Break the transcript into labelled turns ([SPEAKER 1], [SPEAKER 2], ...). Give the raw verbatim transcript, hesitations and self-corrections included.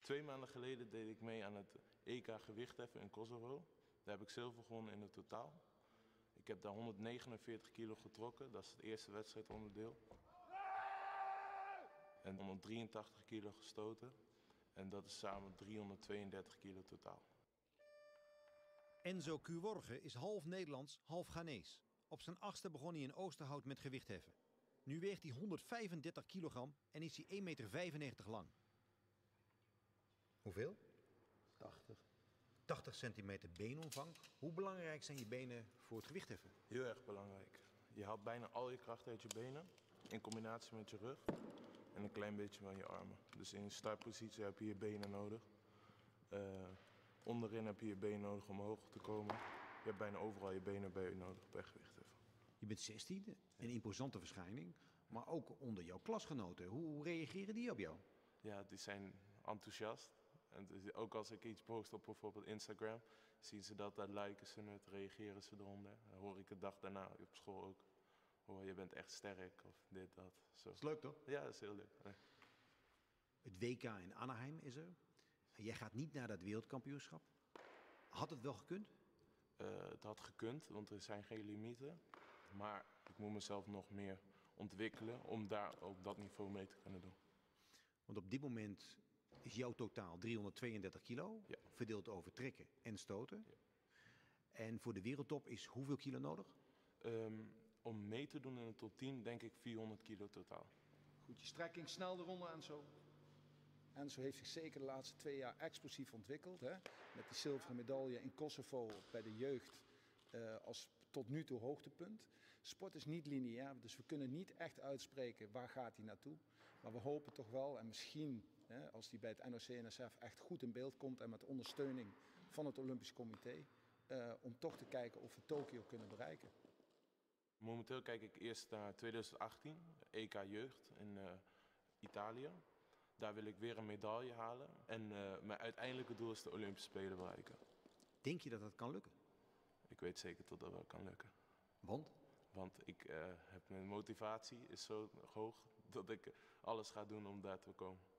[SPEAKER 1] Twee maanden geleden deed ik mee aan het E K gewichtheffen in Kosovo. Daar heb ik zilver gewonnen in het totaal. Ik heb daar honderdnegenenveertig kilo getrokken, dat is het eerste wedstrijdonderdeel. En honderddrieëntachtig kilo gestoten. En dat is samen driehonderdtweeëndertig kilo totaal.
[SPEAKER 2] Enzo Cuworge is half Nederlands, half Ghanees. Op zijn achtste begon hij in Oosterhout met gewichtheffen. Nu weegt hij honderdvijfendertig kilogram en is hij één meter vijfennegentig lang. Hoeveel?
[SPEAKER 1] tachtig.
[SPEAKER 2] tachtig centimeter beenomvang. Hoe belangrijk zijn je benen voor het gewichtheffen?
[SPEAKER 1] Heel erg belangrijk. Je haalt bijna al je kracht uit je benen, in combinatie met je rug en een klein beetje van je armen. Dus in je startpositie heb je je benen nodig. Uh, onderin heb je je benen nodig om omhoog te komen. Je hebt bijna overal je benen bij je nodig bij gewichtheffen.
[SPEAKER 2] Je bent zestien, een imposante verschijning, maar ook onder jouw klasgenoten. Hoe reageren die op jou?
[SPEAKER 1] Ja, die zijn enthousiast. En dus ook als ik iets post op bijvoorbeeld Instagram, zien ze dat, dan liken ze het, reageren ze eronder. Dan hoor ik de dag daarna op school ook. Oh, je bent echt sterk of dit, dat. Zo.
[SPEAKER 2] Dat is leuk toch?
[SPEAKER 1] Ja, dat is heel leuk. Nee.
[SPEAKER 2] Het W K in Anaheim is er. Jij gaat niet naar dat wereldkampioenschap. Had het wel gekund?
[SPEAKER 1] Uh, het had gekund, want er zijn geen limieten. Maar ik moet mezelf nog meer ontwikkelen om daar op dat niveau mee te kunnen doen.
[SPEAKER 2] Want op dit moment is jouw totaal driehonderdtweeëndertig kilo,
[SPEAKER 1] ja.
[SPEAKER 2] verdeeld over trekken en stoten.
[SPEAKER 1] Ja.
[SPEAKER 2] En voor de wereldtop is hoeveel kilo nodig?
[SPEAKER 1] Um, om mee te doen in de top tien denk ik vierhonderd kilo totaal.
[SPEAKER 3] Goed, je strekking, snel de ronde Enzo. Enzo heeft zich zeker de laatste twee jaar explosief ontwikkeld. Hè? Met die zilveren medaille in Kosovo bij de jeugd uh, als tot nu toe hoogtepunt. Sport is niet lineair, dus we kunnen niet echt uitspreken waar gaat hij naartoe. Maar we hopen toch wel, en misschien hè, als hij bij het N O C N S F echt goed in beeld komt en met ondersteuning van het Olympisch Comité, uh, om toch te kijken of we Tokio kunnen bereiken.
[SPEAKER 1] Momenteel kijk ik eerst naar twintig achttien, E K Jeugd in uh, Italië. Daar wil ik weer een medaille halen en uh, mijn uiteindelijke doel is de Olympische Spelen bereiken.
[SPEAKER 2] Denk je dat dat kan lukken?
[SPEAKER 1] Ik weet zeker dat dat wel kan lukken.
[SPEAKER 2] Want?
[SPEAKER 1] Want ik uh, heb mijn motivatie is zo hoog dat ik alles ga doen om daar te komen.